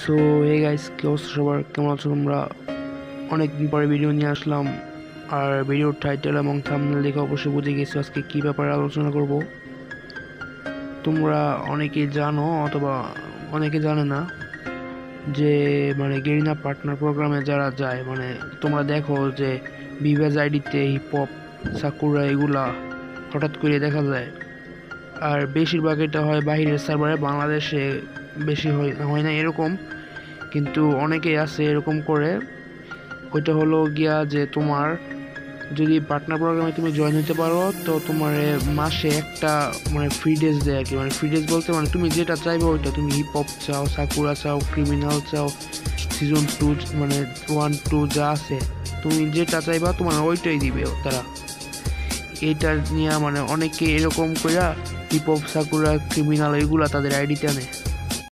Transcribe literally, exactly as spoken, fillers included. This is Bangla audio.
সো হে গাইস, কি অবস্থা সবার? কেমন আছো তোমরা? অনেকদিন পরে ভিডিও নিয়ে আসলাম। আর ভিডিওর টাইটেল এবং থাম্বনেল দেখে অবশ্যই বুঝে গেছো আজকে কী ব্যাপারে আলোচনা করব। তোমরা অনেকে জানো অথবা অনেকে জানে না যে মানে গেরিনা পার্টনার প্রোগ্রামে যারা যায়, মানে তোমরা দেখো যে বিভাজ আইডিতে হিপহপ, সাকুরা এগুলা হঠাৎ করে দেখা যায়। আর বেশিরভাগ এটা হয় বাইরের সার্ভারে, বাংলাদেশে বেশি হয় হয় না এরকম, কিন্তু অনেকেই আছে এরকম করে। ওইটা হলো গিয়া যে তোমার যদি পার্টনার প্রোগ্রামে তুমি জয়েন হতে পারো তো তোমার মাসে একটা মানে ফ্রি ডেজ দেয় আর কি। মানে ফ্রি ডেজ বলতে মানে তুমি যেটা চাইবে ওইটা, তুমি হিপ হপ চাও, সাকুরা চাও, ক্রিমিনাল চাও, সিজন টু মানে ওয়ান টু যা আছে তুমি যেটা চাইবা তোমার ওইটাই দিবে তারা। এইটা নিয়ে মানে অনেকে এরকম করে হিপ হপ, সাকুরা, ক্রিমিনাল এগুলা তাদের আইডিতে আনে।